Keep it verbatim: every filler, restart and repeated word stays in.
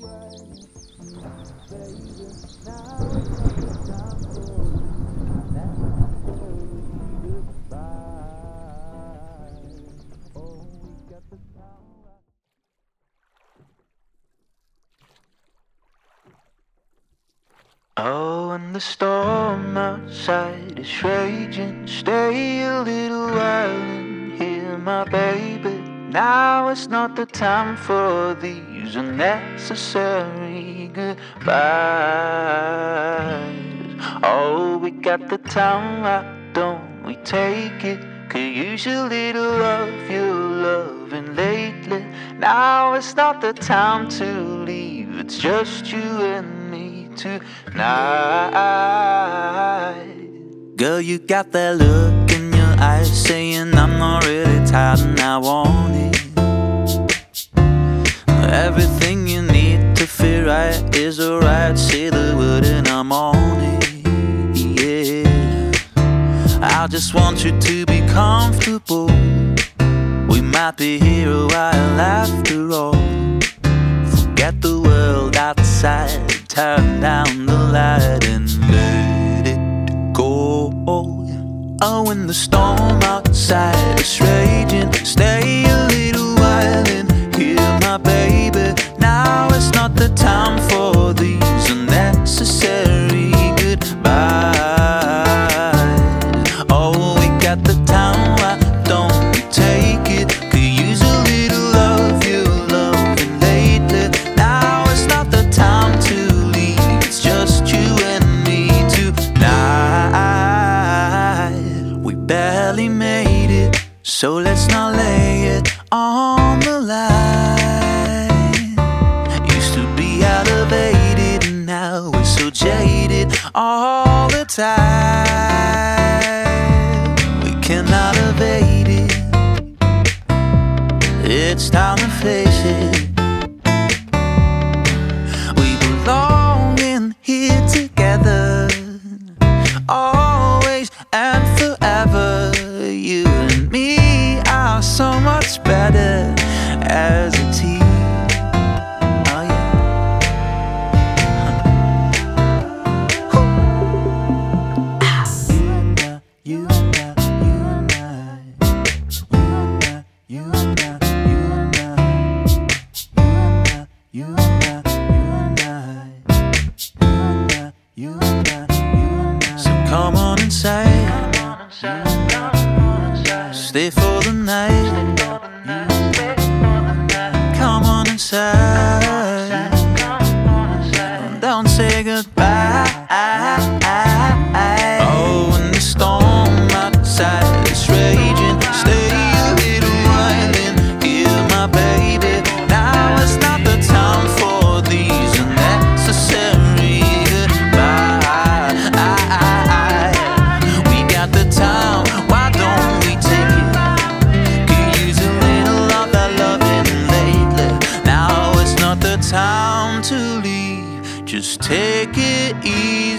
Oh, and the storm outside is raging. Stay a little while and hear my baby. Now it's not the time for these unnecessary goodbyes. Oh, we got the time, why don't we take it? Could use a little of your loving lately. Now it's not the time to leave, it's just you and me tonight. Girl, you got that look in your eyes saying I'm not really tired and I want it. Everything you need to feel right is alright. Say the word and I'm on it, yeah. I just want you to be comfortable. We might be here a while after all. Forget the world outside, turn down the light and let it go. Oh, when the storm outside is raging, stay a little while and hear my baby. Now it's not the time for these unnecessary goodbyes. Oh, we got the time, why don't we take it? Could use a little of your loving lately. Now it's not the time to leave, it's just you and me tonight. We barely made it, so let's not lay it on the line. Used to be elevated, now we're so jaded all the time. We cannot evade it, it's time to face it. We belong in here together, always and forever. You and me are so much better as a team. Oh yeah. Huh. You and I, you and I, you and I, you and I, you and I, you and I, you and I, you and I, you and I. So come on inside. Stay for the night. Come on inside. Don't say goodbye. Oh, when the storm outside is raging, stay a little while and hear my baby. Now it's not the time for these unnecessary goodbyes. We got the time, why don't we take it? Could use a little of that loving lately. Now it's not the time to leave, just take it easy.